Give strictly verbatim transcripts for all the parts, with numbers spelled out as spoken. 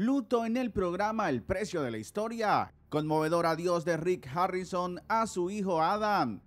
Luto en el programa El Precio de la Historia. Conmovedor adiós de Rick Harrison a su hijo Adam.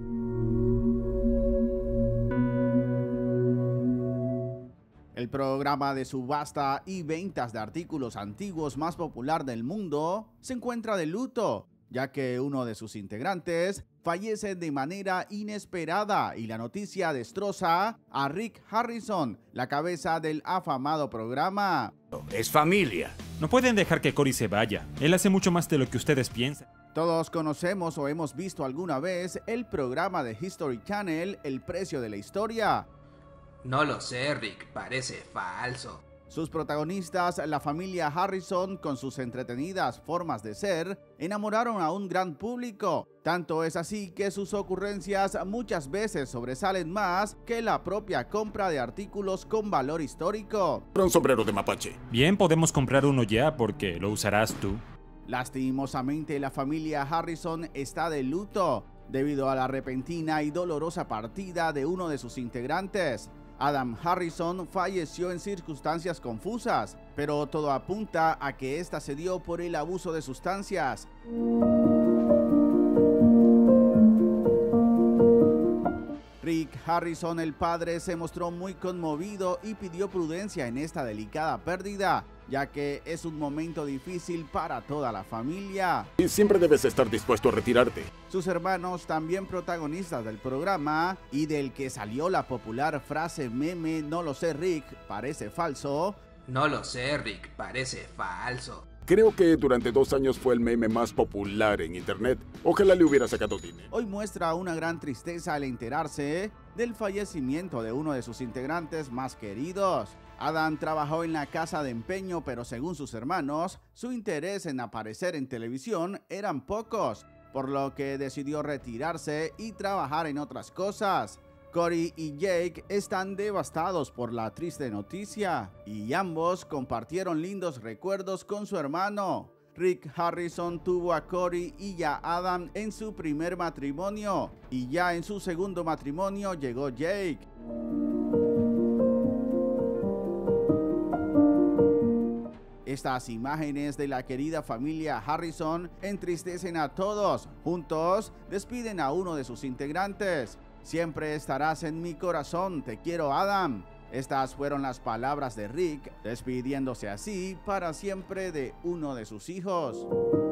El programa de subasta y ventas de artículos antiguos más popular del mundo se encuentra de luto, ya que uno de sus integrantes fallece de manera inesperada y la noticia destroza a Rick Harrison, la cabeza del afamado programa. Es familia. No pueden dejar que Cory se vaya. Él hace mucho más de lo que ustedes piensan. Todos conocemos o hemos visto alguna vez el programa de History Channel El Precio de la Historia. No lo sé, Rick, parece falso. Sus protagonistas, la familia Harrison, con sus entretenidas formas de ser, enamoraron a un gran público. Tanto es así que sus ocurrencias muchas veces sobresalen más que la propia compra de artículos con valor histórico. Un sombrero de mapache. Bien, podemos comprar uno ya porque lo usarás tú. Lastimosamente, la familia Harrison está de luto debido a la repentina y dolorosa partida de uno de sus integrantes. Adam Harrison falleció en circunstancias confusas, pero todo apunta a que esta se dio por el abuso de sustancias. Rick Harrison, el padre, se mostró muy conmovido y pidió prudencia en esta delicada pérdida, ya que es un momento difícil para toda la familia. Y siempre debes estar dispuesto a retirarte. Sus hermanos, también protagonistas del programa y del que salió la popular frase meme "no lo sé, Rick, parece falso". No lo sé, Rick, parece falso. Creo que durante dos años fue el meme más popular en internet. Ojalá le hubiera sacado dinero. Hoy muestra una gran tristeza al enterarse del fallecimiento de uno de sus integrantes más queridos. Adam trabajó en la casa de empeño, pero según sus hermanos, su interés en aparecer en televisión eran pocos, por lo que decidió retirarse y trabajar en otras cosas. Cory y Jake están devastados por la triste noticia y ambos compartieron lindos recuerdos con su hermano. Rick Harrison tuvo a Cory y a Adam en su primer matrimonio y ya en su segundo matrimonio llegó Jake. Estas imágenes de la querida familia Harrison entristecen a todos. Juntos despiden a uno de sus integrantes. Siempre estarás en mi corazón, te quiero, Adam. Estas fueron las palabras de Rick, despidiéndose así para siempre de uno de sus hijos.